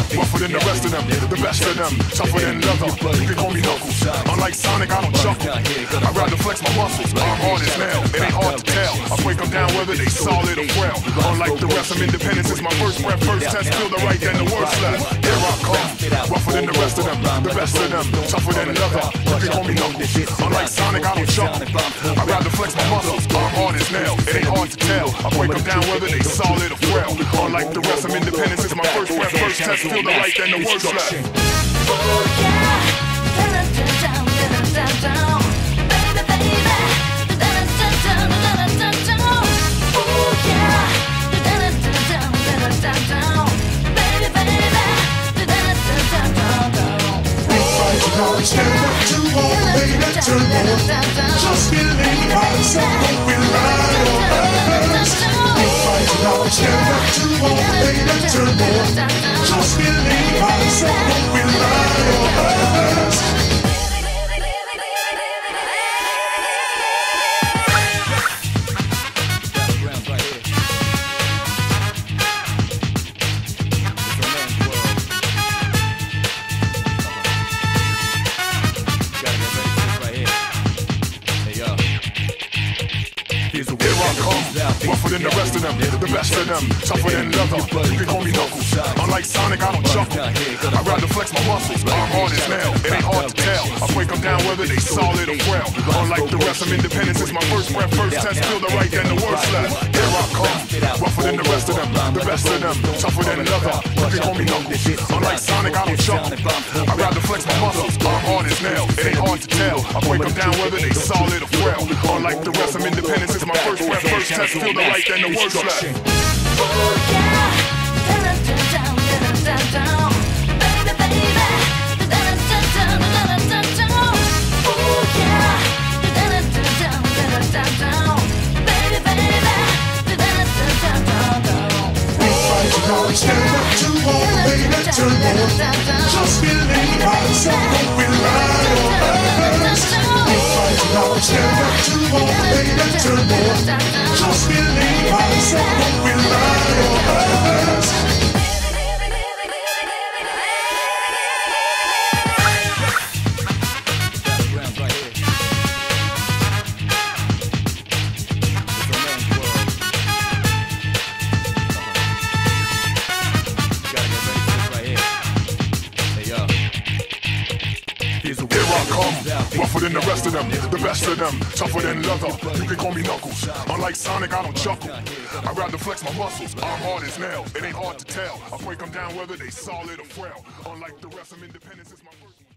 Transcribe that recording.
rougher than the rest of them, the best of them, tougher than leather. You can call me Knuckles. Unlike Sonic, I don't chuckle. I'd rather flex my muscles. I'm hard as nail. It ain't hard to tell. I break them down whether they solid or frail. Unlike the rest, I'm independent since my first breath. First test, feel the right, then the worst left. Here I come, rougher than the rest of them, the best of them, tougher than leather. You can call me Knuckles. Unlike Sonic, I don't chuckle. I'd rather flex my muscles. I'm hard as nail. It ain't hard to tell. I break them down whether they solid or frail. Unlike the rest, I'm independent since my first breath. First test, feel the right, then the worst left. Oh yeah, down, down, baby, baby, down. Oh yeah, down, baby, baby, down. We fight now, stand up to all, baby, turn on. Just believe myself, we'll ride on others. We fight now, stand up to all, baby, turn on. Just believe myself, we'll ride on others. Rougher than the rest of them, the best of them, tougher than leather. You can call me Knuckles. Unlike Sonic, I don't chuckle. I'd rather flex my muscles. I'm hard as nail. It ain't hard to tell. I break them down whether they solid or frail. Unlike the rest, I'm independent since my first breath. First test, feel the right, then the worst left. Here I come, rougher than the rest of them, the best of them, tougher than leather. You can call me Knuckles. Unlike Sonic, I don't chuckle. I'd rather flex my muscles. I'm hard as nail. It ain't hard to tell. I break them down whether they solid or frail. Unlike the rest, I'm independent since my first breath. First test, feel the right, then the worst left. Oh yeah, down, baby, baby, down. Oh yeah, down, baby, baby, down. We fight now, stand up to all, baby, turn on. Just believe myself, we'll ride on others. We fight now, stand up to all, baby, turn on. Just believe myself, we'll ride on others. Rougher than the rest of them, the best of them, tougher than leather. You can call me Knuckles. Unlike Sonic, I don't chuckle. I'd rather flex my muscles. I'm hard as nail. It ain't hard to tell. I break them down whether they solid or frail. Unlike the rest, I'm independent since my first.